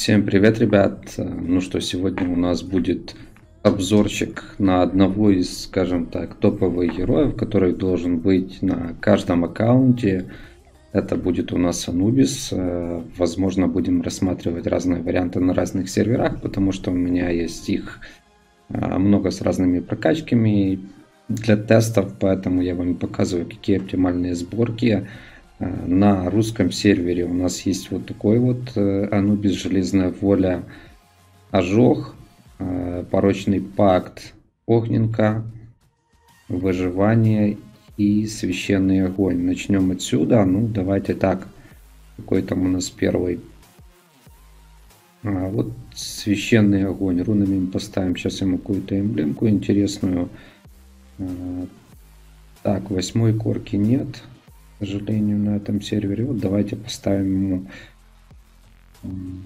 Всем привет, ребят! Ну что, сегодня у нас будет обзорчик на одного из, скажем так, топовых героев, который должен быть на каждом аккаунте. Это будет у нас Анубис. Возможно, будем рассматривать разные варианты на разных серверах, потому что у меня есть их много с разными прокачками для тестов, поэтому я вам показываю, какие оптимальные сборки. На русском сервере у нас есть вот такой вот Анубис, Железная Воля, Ожог, Порочный Пакт, Огненка, Выживание и Священный Огонь. Начнем отсюда. Ну, давайте так. Какой там у нас первый? Вот Священный Огонь. Рунами мы поставим сейчас ему какую-то эмблемку интересную. Так, 8 корки нет, к сожалению, на этом сервере. Вот давайте поставим ему,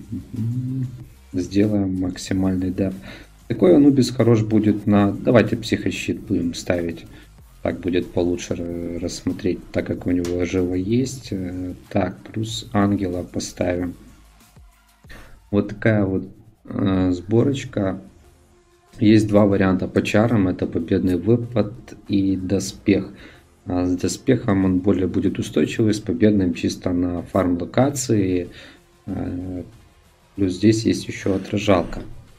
сделаем максимальный деф. Такой Анубис хорош будет на... Давайте психощит будем ставить. Так будет получше рассмотреть, так как у него живо есть. Так, плюс ангела поставим. Вот такая вот сборочка. Есть два варианта по чарам. Это победный выпад и доспех. С доспехом он более будет устойчивый, с победным чисто на фарм локации. Плюс здесь есть еще отражалка.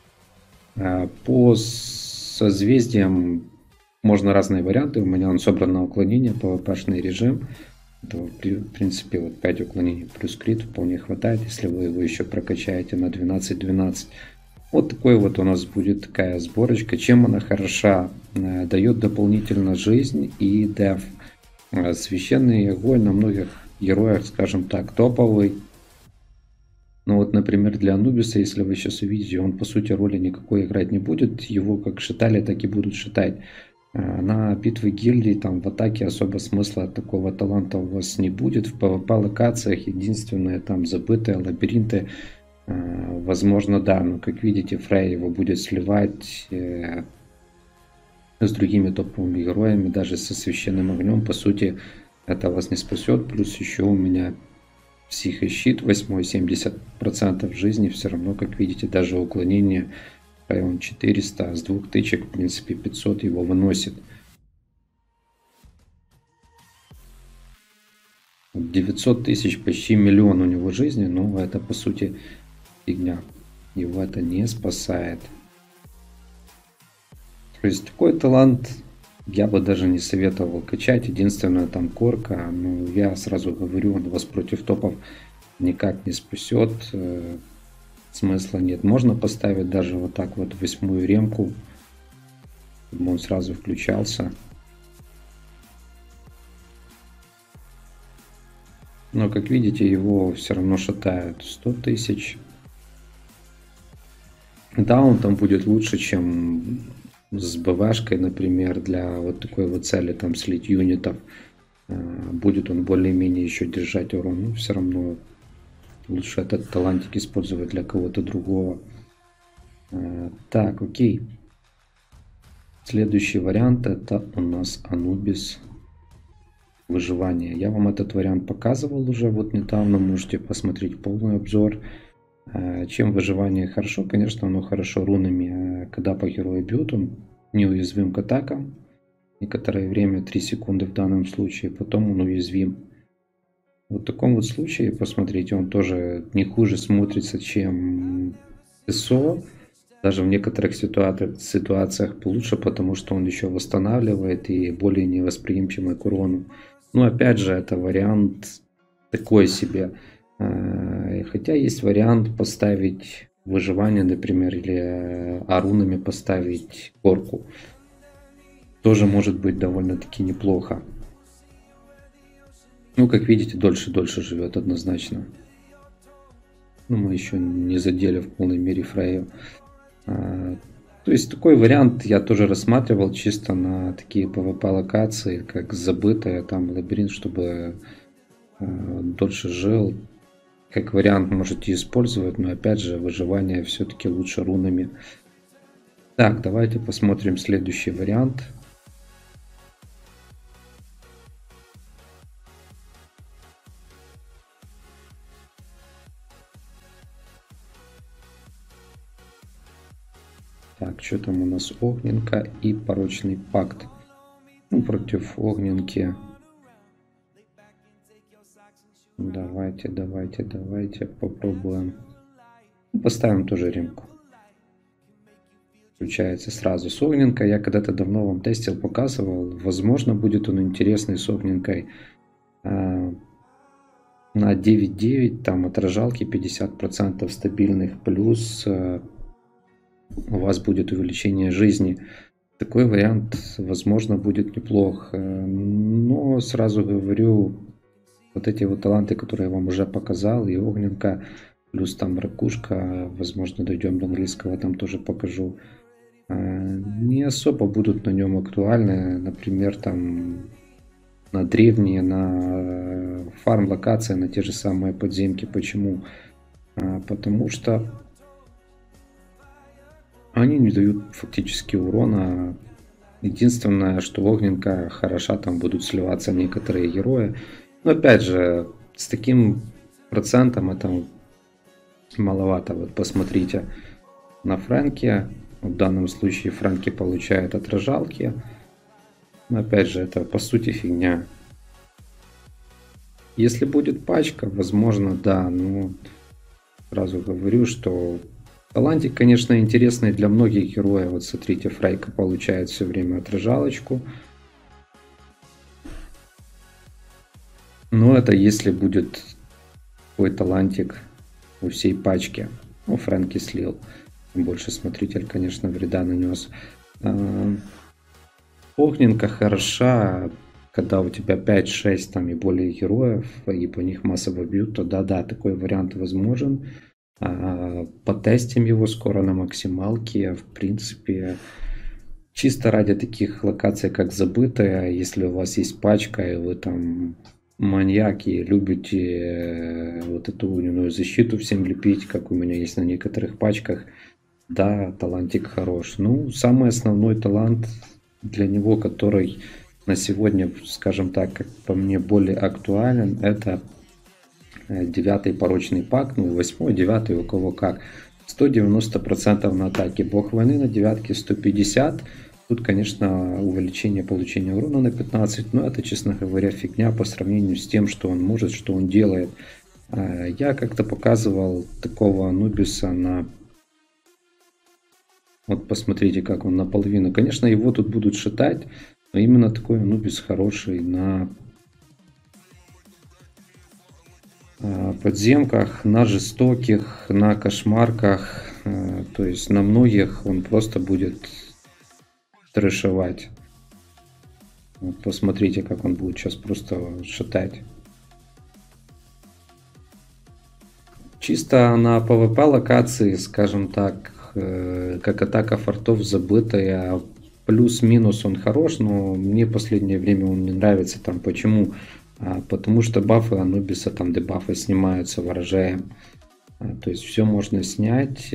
По созвездиям можно разные варианты. У меня он собран на уклонение, PvP-шный режим. Это, в принципе, вот 5 уклонений плюс крит вполне хватает, если вы его еще прокачаете на 12-12. Вот такой вот у нас будет такая сборочка. Чем она хороша? Дает дополнительно жизнь и деф. Священный огонь на многих героях, скажем так, топовый. Ну вот, например, для Анубиса, если вы сейчас увидите, он по сути роли никакой играть не будет. Его как шитали, так и будут шитать. На битвы гильдии, там в атаке особо смысла такого таланта у вас не будет. В PvP локациях единственное там забытые лабиринты. Возможно, да, но как видите, Фрей его будет сливать с другими топовыми героями, даже со священным огнем. По сути, это вас не спасет. Плюс еще у меня психощит 8, 70% жизни. Все равно, как видите, даже уклонение он 400, а с двух тычек, в принципе, 500 его выносит. 900 тысяч, почти миллион у него жизни, но это по сути фигня. Его это не спасает. То есть такой талант я бы даже не советовал качать. Единственное, там корка. Ну, я сразу говорю, он вас против топов никак не спасет. Смысла нет. Можно поставить даже вот так вот 8-ю ремку, чтобы он сразу включался. Но, как видите, его все равно шатают 100 тысяч. Да, он там будет лучше, чем с БВшкой, например, для вот такой вот цели, там, слить юнитов. Будет он более-менее еще держать урон. Но все равно лучше этот талантик использовать для кого-то другого. Так, окей. Следующий вариант это у нас Анубис Выживание. Я вам этот вариант показывал уже вот недавно. Можете посмотреть полный обзор. Чем выживание хорошо? Конечно, оно хорошо рунами. Когда по герою бьют, он неуязвим к атакам. Некоторое время, 3 секунды в данном случае, потом он уязвим. Вот в таком вот случае, посмотрите, он тоже не хуже смотрится, чем СО. Даже в некоторых ситуациях получше, потому что он еще восстанавливает и более невосприимчивый к урону. Но опять же, это вариант такой себе. Хотя есть вариант поставить выживание, например, или рунами поставить корку. Тоже может быть довольно-таки неплохо. Ну, как видите, дольше живет однозначно. Ну, мы еще не задели в полной мере Фрею. То есть такой вариант я тоже рассматривал чисто на такие PvP локации, как забытая, там лабиринт, чтобы дольше жил. Как вариант можете использовать, но опять же выживание все-таки лучше рунами. Так, давайте посмотрим следующий вариант. Так, что там у нас? Огненка и порочный пакт. Ну, против огненки. Давайте попробуем. Поставим тоже ремку. Включается сразу с огненкой. Я когда-то давно вам тестил, показывал. Возможно, будет он интересный с огненкой. На 9.9 там отражалки 50% стабильных. Плюс у вас будет увеличение жизни. Такой вариант, возможно, будет неплох. Но сразу говорю, вот эти вот таланты, которые я вам уже показал, и огненка, плюс там ракушка, возможно, дойдем до английского, там тоже покажу, не особо будут на нем актуальны. Например, там на древние, на фарм локации, на те же самые подземки. Почему? Потому что они не дают фактически урона. Единственное, что огненка хороша, там будут сливаться некоторые герои. Но опять же, с таким процентом это маловато. Вот посмотрите на Фрэнке. В данном случае Фрэнки получает отражалки. Но опять же, это по сути фигня. Если будет пачка, возможно, да. Но сразу говорю, что талантик, конечно, интересный для многих героев. Вот смотрите, Фрейка получает все время отражалочку. Но это если будет такой талантик у всей пачки. Ну, Фрэнки слил. Больше смотритель, конечно, вреда нанес. Огненка хороша, когда у тебя 5-6 там и более героев, и по них массово бьют, то да, такой вариант возможен. Потестим его скоро на максималке. В принципе, чисто ради таких локаций, как Забытая, если у вас есть пачка, и вы там маньяки, любите вот эту огненную защиту всем лепить, как у меня есть на некоторых пачках, да, талантик хорош. Ну, самый основной талант для него, который на сегодня, скажем так, как по мне, более актуален, это 9-й порочный пакт, ну, 8-й, 9-й, у кого как. 190% на атаке. Бог войны на девятке 150. Тут, конечно, увеличение получения урона на 15, но это, честно говоря, фигня по сравнению с тем, что он может, что он делает. Я как-то показывал такого Анубиса на... Вот посмотрите, как он наполовину. Конечно, его тут будут шатать, но именно такой Анубис хороший на подземках, на жестоких, на кошмарках. То есть на многих он просто будет трэшевать. Вот посмотрите, как он будет сейчас просто шатать. Чисто на PvP локации, скажем так, как атака фортов Забытая, плюс-минус он хорош, но мне в последнее время он не нравится. Там почему? Потому что бафы Анубиса, там дебафы снимаются ворожаем. То есть все можно снять,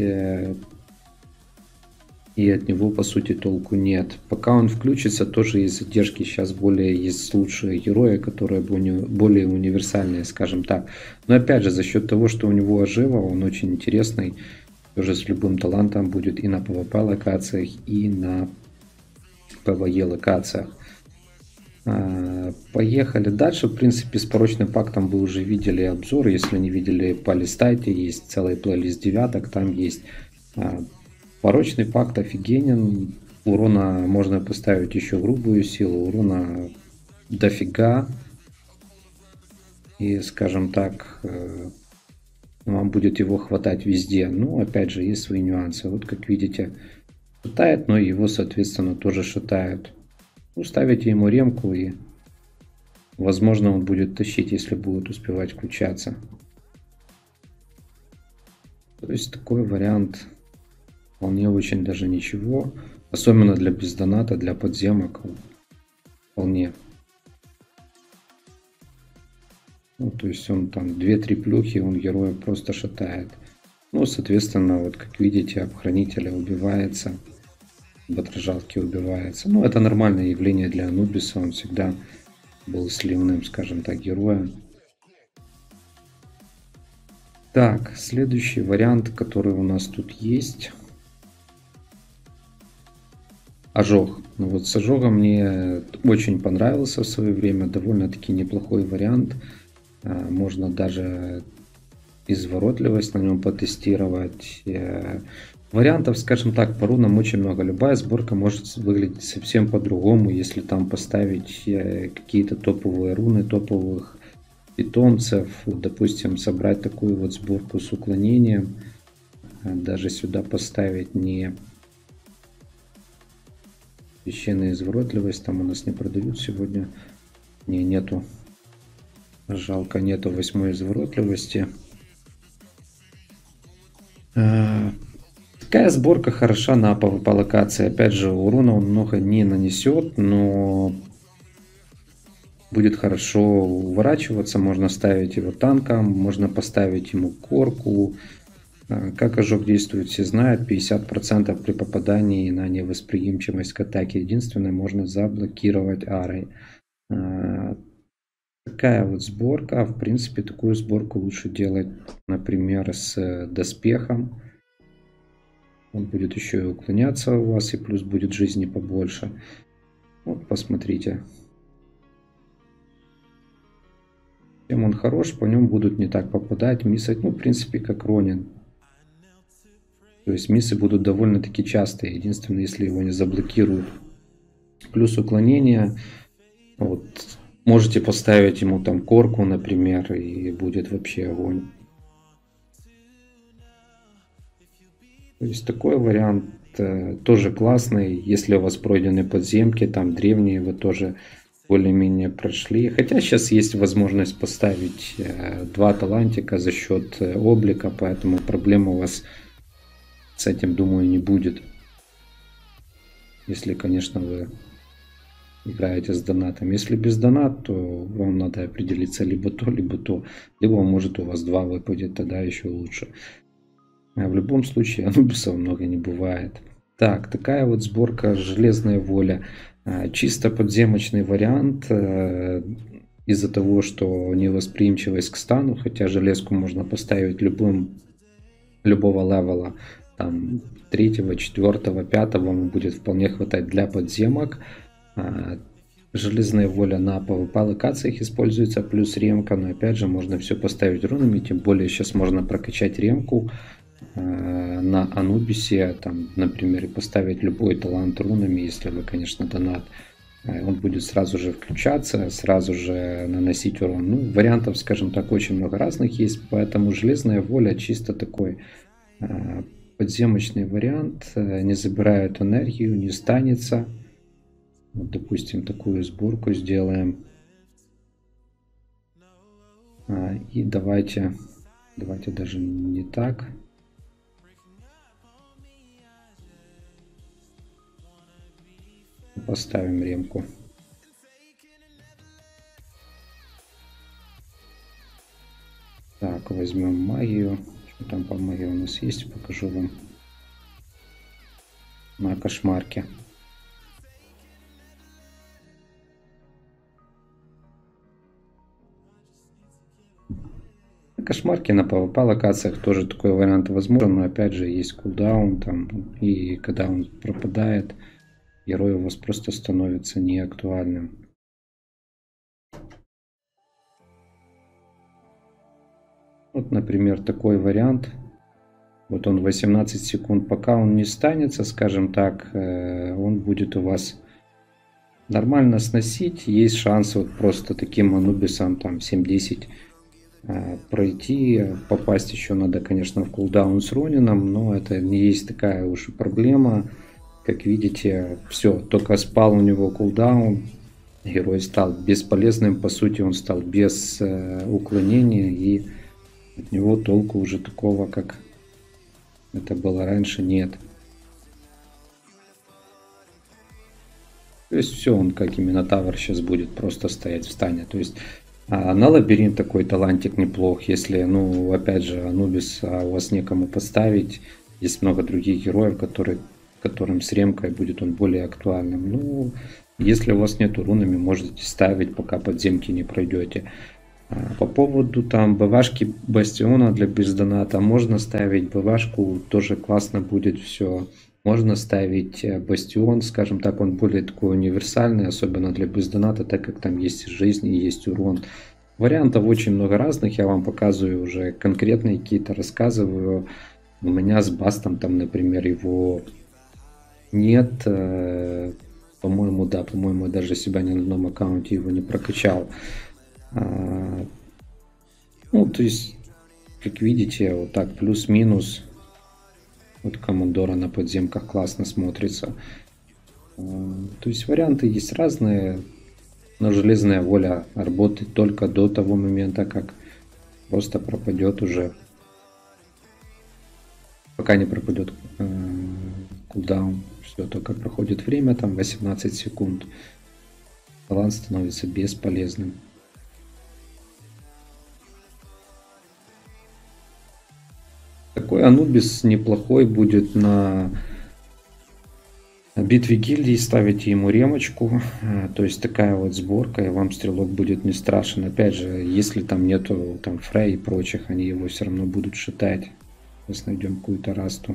и от него по сути толку нет. Пока он включится, тоже есть задержки. Сейчас более есть лучшие герои, которые более универсальные, скажем так. Но опять же, за счет того, что у него ожива, он очень интересный. Тоже с любым талантом будет и на PvP локациях, и на PvE локациях. Поехали дальше. В принципе, с порочным пактом вы уже видели обзор. Если не видели, полистайте. Есть целый плейлист девяток. Там есть порочный пакт офигенен. Урона можно поставить еще грубую силу. Урона дофига. И, скажем так, вам будет его хватать везде. Ну, опять же, есть свои нюансы. Вот, как видите, шатает, но его, соответственно, тоже шатают. Ну, ставите ему ремку, и, возможно, он будет тащить, если будет успевать включаться. То есть, такой вариант вполне очень даже ничего. Особенно для бездоната, для подземок. Вполне. Ну, то есть он там 2-3 плюхи, он героя просто шатает. Ну, соответственно, вот как видите, об хранителя убивается, об отражалке убивается. Ну, это нормальное явление для Анубиса, он всегда был сливным, скажем так, героем. Так, следующий вариант, который у нас тут есть. Ожог. Ну вот с ожогом мне очень понравился в свое время. Довольно-таки неплохой вариант. Можно даже изворотливость на нем потестировать. Вариантов, скажем так, по рунам очень много. Любая сборка может выглядеть совсем по-другому, если там поставить какие-то топовые руны, топовых питомцев. Вот, допустим, собрать такую вот сборку с уклонением. Даже сюда поставить не священная изворотливость. Там у нас не продают сегодня. Нету. Жалко, нету 8 изворотливости. Такая сборка хороша на PvP локации. Опять же, урона он много не нанесет, но будет хорошо уворачиваться. Можно ставить его танком, можно поставить ему корку. Как ожог действует, все знают. 50% при попадании на невосприимчивость к атаке. Единственное, можно заблокировать арой. Такая вот сборка. В принципе, такую сборку лучше делать, например, с доспехом. Он будет еще и уклоняться у вас, и плюс будет жизни побольше. Вот, посмотрите. Чем он хорош, по нему будут не так попадать, миссать. Ну, в принципе, как Ронин. То есть миссы будут довольно-таки частые. Единственное, если его не заблокируют. Плюс уклонение. Вот, можете поставить ему там корку, например, и будет вообще огонь. То есть такой вариант тоже классный. Если у вас пройдены подземки, там древние, вы тоже более-менее прошли. Хотя сейчас есть возможность поставить 2 талантика за счет облика, поэтому проблем у вас с этим, думаю, не будет. Если, конечно, вы играете с донатом. Если без донат, то вам надо определиться либо то, либо то. Либо может у вас 2 выпадет, тогда еще лучше. А в любом случае анубисов много не бывает. Так, такая вот сборка «Железная воля». Чисто подземочный вариант. Из-за того, что невосприимчивость к стану, хотя железку можно поставить любого левела, там 3, 4, 5, вам будет вполне хватать для подземок. Железная воля на PvP локациях используется, плюс ремка, но опять же можно все поставить рунами, тем более сейчас можно прокачать ремку на Анубисе, там, например, и поставить любой талант рунами, если вы, конечно, донат. Он будет сразу же включаться, сразу же наносить урон. Ну, вариантов, скажем так, очень много разных есть, поэтому железная воля чисто такой подземочный вариант, не забирает энергию, не станется. Вот, допустим, такую сборку сделаем. И давайте даже не так. Поставим ремку. Так, возьмем магию. Что там по магии у нас есть, покажу вам на кошмарке. На кошмарке на PvP локациях тоже такой вариант возможен, но опять же есть кулдаун там, и когда он пропадает, герой у вас просто становится неактуальным. Вот, например, такой вариант. Вот он 18 секунд, пока он не станется, скажем так, он будет у вас нормально сносить. Есть шанс вот просто таким анубисом там 7-10 пройти. Попасть еще надо, конечно, в кулдаун с Ронином, но это не есть такая уж и проблема. Как видите, все, только спал у него кулдаун. Герой стал бесполезным, по сути он стал без уклонения, и от него толку уже такого, как это было раньше, нет. То есть все, он как и Минотавр сейчас будет просто стоять в стане. То есть на лабиринт такой талантик неплох, если, ну, опять же, Анубис у вас некому поставить. Есть много других героев, которым с ремкой будет он более актуальным. Ну, если у вас нету рунами, можете ставить, пока подземки не пройдете. По поводу там БВшки Бастиона для бездоната, можно ставить БВшку, тоже классно будет все. Можно ставить бастион, скажем так, он более такой универсальный, особенно для бездоната, так как там есть жизнь и есть урон. Вариантов очень много разных, я вам показываю уже конкретные какие-то, рассказываю. У меня с бастом там, например, его нет. По-моему, да, по-моему, я даже себя ни на одном аккаунте его не прокачал. Ну, то есть, как видите, вот так плюс-минус. Вот командора на подземках классно смотрится. То есть варианты есть разные, но железная воля работает только до того момента, как просто пропадет уже. Пока не пропадет кулдаун. Все, только проходит время, там 18 секунд. Талант становится бесполезным. Такой Анубис неплохой будет на битве гильдии. Ставите ему ремочку. То есть такая вот сборка, и вам стрелок будет не страшен. Опять же, если там нету там Фрей и прочих, они его все равно будут шитать. Сейчас найдем какую-то расту.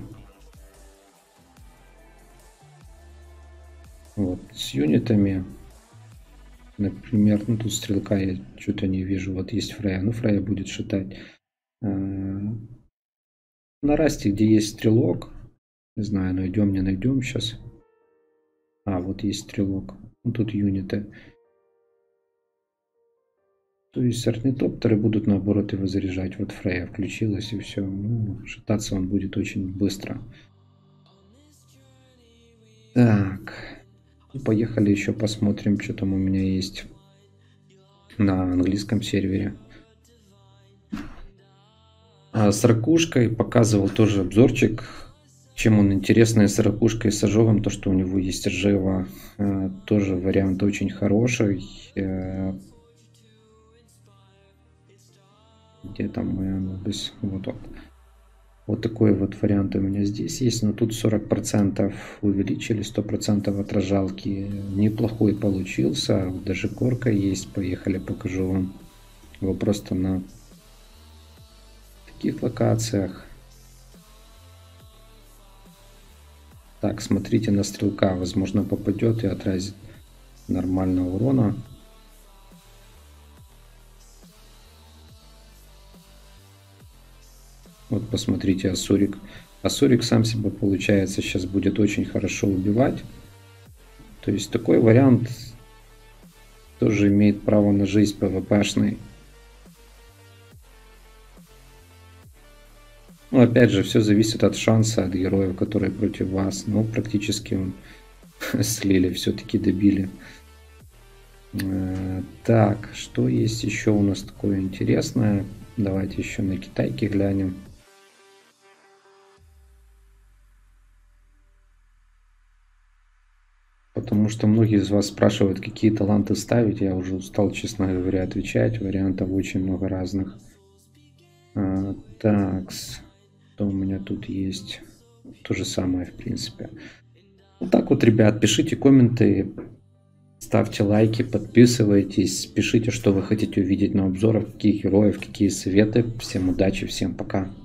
Вот, с юнитами. Например, ну тут стрелка я что-то не вижу. Вот есть Фрея. Ну, Фрея будет шитать. На расте, где есть стрелок. Не знаю, найдем, не найдем сейчас. А, вот есть стрелок. Ну, тут юниты. То есть орнитоптеры будут наоборот его заряжать. Вот Фрея включилась и все. Ну, шататься он будет очень быстро. Так. Поехали еще посмотрим, что там у меня есть на английском сервере. С ракушкой показывал тоже обзорчик. Чем он интересный с ракушкой и с ожогом, то что у него есть ржево. Тоже вариант очень хороший. Где там мой Анубис? Вот он. Вот такой вот вариант у меня здесь есть, но тут 40% увеличили, 100% отражалки. Неплохой получился, даже корка есть, поехали покажу вам его просто на таких локациях. Так, смотрите на стрелка, возможно попадет и отразит нормально урона. Вот посмотрите, Асурик. Асурик сам себя, получается, сейчас будет очень хорошо убивать. То есть такой вариант тоже имеет право на жизнь PvP-шный. Ну, опять же, все зависит от шанса, от героев, которые против вас. Но практически слили, все-таки добили. Так, что есть еще у нас такое интересное? Давайте еще на китайке глянем. Потому что многие из вас спрашивают, какие таланты ставить. Я уже устал, честно говоря, отвечать. Вариантов очень много разных. Так, что у меня тут есть? То же самое, в принципе. Вот так вот, ребят, пишите комменты, ставьте лайки, подписывайтесь, пишите, что вы хотите увидеть на обзорах, каких героев, какие советы. Всем удачи, всем пока.